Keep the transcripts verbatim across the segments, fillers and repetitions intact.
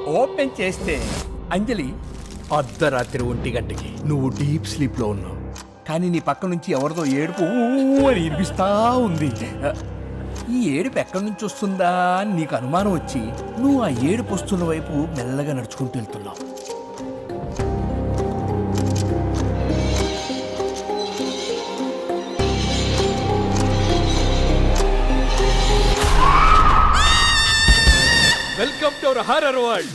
Open చేస్తే అంజలి అర్ధరాత్రి ఒంటి గంటకి నువ్వు డీప్ స్లీప్ లో ఉన్నావు, కానీ నీ పక్క నుంచి ఎవరితో ఏడుపు అని వినిపిస్తా ఉంది. ఈ ఏడుపు ఎక్కడి నుంచి వస్తుందా అని నీకు అనుమానం వచ్చి నువ్వు ఆ ఏడుపు వస్తున్న వైపు మెల్లగా నడుచుకుంటూ వెళ్తున్నావు. Welcome to our horror world.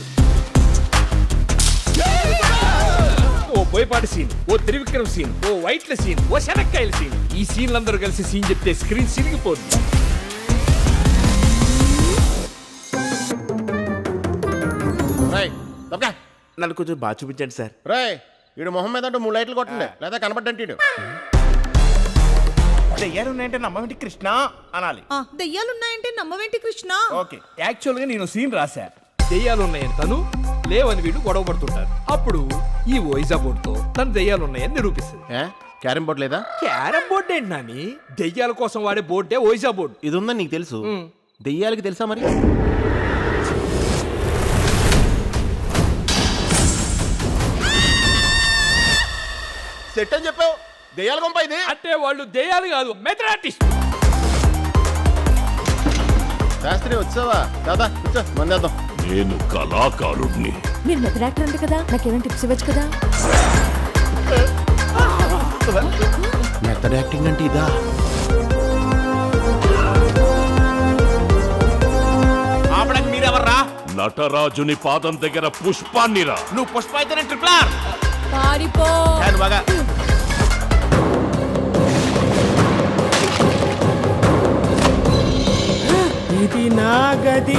ఓ బోయపాటి సీన్, ఓ త్రివిక్రమ్ సీన్, ఓ వైట్ల సీన్, ఓ శనక్కాయల సీన్. ఈ సీన్లు అందరూ కలిసి సీన్ చెప్తే స్క్రీన్ సిరిగిపోతుంది. నన్ను కొంచెం బాగా చూపించండి సార్. రాయ్ వీడు మొహం మీద మూడు లైట్లు కొట్టండి, లేదా కనబడ్డంటీడు. దెయ్యాలున్నాయంటే నమ్మవేంటి కృష్ణ అనాలి. దెయ్యాలున్నాయంటే నమ్మవేంటి కృష్ణ. ఓకే, యాక్చువల్ గా నేను సీన్ రాశా. దెయ్యాలున్నాయని తను, లేవని వీడు గొడవ పడుతుంటారు. అప్పుడు ఈ ఓయిజా బోర్డ్ తో తను దెయ్యాలున్నాయని నిరూపిస్తుంది. క్యారం బోర్డు లేదా? క్యారం బోర్డు ఏంటి నాని? దెయ్యాల కోసం వాడే బోర్డే ఓయిజా బోర్డు. ఇది ఉందని నీకు తెలుసు, దెయ్యాలకి తెలుసా మరి? సెట్ అని చెప్పావు, దెయ్యాల కొంప ఇది. అంటే వాళ్ళు దెయ్యాలు కాదు, మెథడ్ ఆర్టిస్ట్. శాస్త్రి వచ్చావా? దాదా కూర్చో, మందేద్దాం. నేను కళాకారుడిని. మీరు మెథడ్ యాక్టర్ అంటే కదా, నాకేమైనా టిప్స్ ఇవ్వచ్చు కదా. మెథడ్ యాక్టింగ్ అంటే ఇదా? ఆపడానికి మీరెవర్రా? నటరాజుని పాదం దగ్గర పుష్పాన్నిరా. నువ్వు పుష్ప అయితేనే ట్రిపుల్ ఆర్. పారిపో. బాగా ఇది నా గది.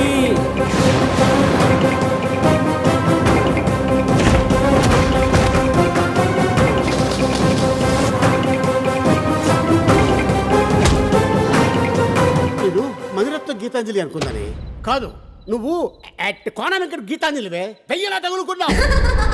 నేను మధురత్వ గీతాంజలి అనుకుందని కాదు, నువ్వు కోణ వెంకట గీతాంజలివే, దయ్యలా తగులుకున్నావు.